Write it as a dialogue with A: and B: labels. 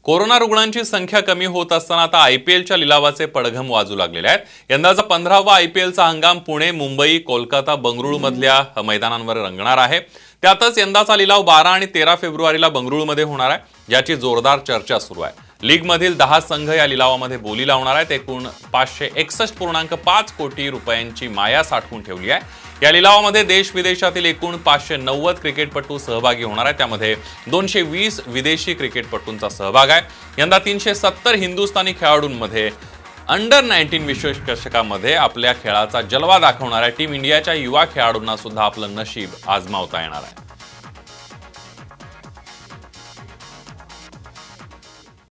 A: Corona रुग्णांची संख्या कमी होत असताना आता आयपीएलच्या लिलावाचे पडघम वाजू लागलेले आहेत। यंदाचा 15वा आयपीएलचा हंगाम पुणे, मुंबई, कोलकाता, बंगळुरू मधल्या मैदानांवर रंगणार आहे। त्यातच यंदाचा लिलाव 12 आणि 13 फेब्रुवारीला बंगळुरूमध्ये होणार आहे, ज्याची जोरदार चर्चा सुरू आहे। लीग मधील 10 संघ या लिलावामध्ये बोली लावणार आहेत। एकूण 561.5 कोटी रुपयांची माया साठवून ठेवली आहे। या लिलावामध्ये देश विदेशातील एकूण 590 क्रिकेटपटू सहभागी होणार आहेत। त्यामध्ये 220 विदेशी क्रिकेटपटूंचा सहभाग आहे। यंदा 370 हिंदुस्थानी खेळाडूंमध्ये अंडर 19 विश्वचषकामध्ये आपल्या खेळाचा जलवा दाखवणाऱ्या टीम इंडियाच्या युवा खेळाडूंना सुद्धा आपलं नशीब आजमावता येणार आहे।